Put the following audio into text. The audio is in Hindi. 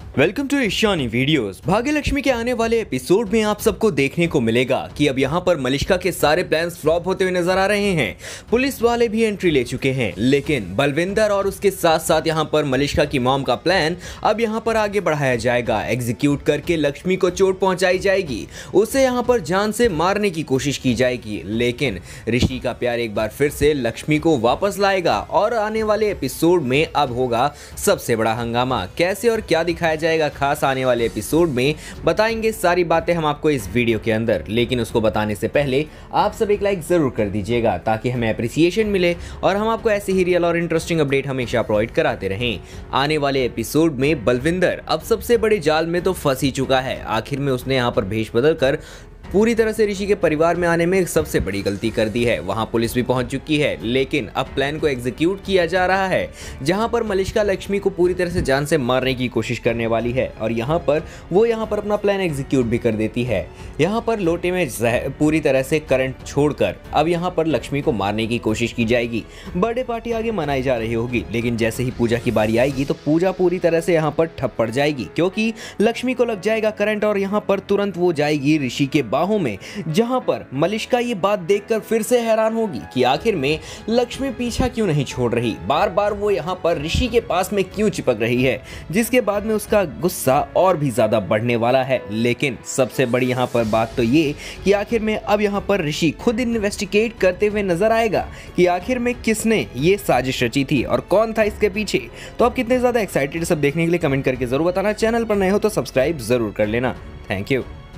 Welcome to Ishani videos. Bhagyalakshmi के आने वाले एपिसोड में आप सबको देखने को मिलेगा कि अब यहाँ पर मलिष्का के सारे प्लान्स फ्लॉप होते हुए नजर आ रहे हैं। पुलिस वाले भी एंट्री ले चुके हैं, लेकिन बलविंदर और उसके साथ साथ यहाँ पर मलिष्का की मॉम का प्लान अब यहाँ पर आगे बढ़ाया जाएगा। एग्जीक्यूट करके लक्ष्मी को चोट पहुंचाई जाएगी, उसे यहाँ पर जान से मारने की कोशिश की जाएगी, लेकिन ऋषि का प्यार एक बार फिर से लक्ष्मी को वापस लाएगा और आने वाले एपिसोड में अब होगा सबसे बड़ा हंगामा। कैसे और क्या दिखाया जाएगा खास आने वाले एपिसोड में बताएंगे, सारी बातें हम आपको इस वीडियो के अंदर। लेकिन उसको बताने से पहले आप सब एक लाइक जरूर कर दीजिएगा ताकि हमें अप्रिसिएशन मिले और हम आपको ऐसे ही रियल और इंटरेस्टिंग अपडेट हमेशा प्रोवाइड कराते रहें। आने वाले एपिसोड में बलविंदर अब सबसे बड़े जाल में तो फंस ही चुका है। आखिर में उसने यहाँ पर भेष बदल कर पूरी तरह से ऋषि के परिवार में आने में सबसे बड़ी गलती कर दी है। वहां पुलिस भी पहुंच चुकी है, लेकिन अब प्लान को एग्जीक्यूट किया जा रहा है, जहां पर मलिष्का लक्ष्मी को पूरी तरह से जान से मारने की कोशिश करने वाली है और यहां पर वो अपना प्लान एग्जीक्यूट भी कर देती है। यहां पर लोटे में पूरी तरह से करंट छोड़कर अब यहां पर लक्ष्मी को मारने की कोशिश की जाएगी। बर्थडे पार्टी आगे मनाई जा रही होगी, लेकिन जैसे ही पूजा की बारी आएगी तो पूजा पूरी तरह से यहाँ पर ठप पड़ जाएगी, क्योंकि लक्ष्मी को लग जाएगा करंट और यहाँ पर तुरंत वो जाएगी ऋषि के बाहों में, जहां पर मलिष्का ये बात देखकर फिर से हैरान होगी कि आखिर में लक्ष्मी पीछा क्यों नहीं छोड़ रही, बार बार वो यहां पर ऋषि के पास में क्यों चिपक रही है, जिसके बाद में उसका गुस्सा और भी ज्यादा बढ़ने वाला है। लेकिन सबसे बड़ी यहां पर बात तो ये कि आखिर में अब यहां पर ऋषि खुद इन्वेस्टिगेट करते हुए नजर आएगा कि आखिर में किसने ये साजिश रची थी और कौन था इसके पीछे। तो आप कितने ज्यादा एक्साइटेड सब देखने के लिए कमेंट करके जरूर बताना। चैनल पर नए हो तो सब्सक्राइब जरूर कर लेना। Thank you.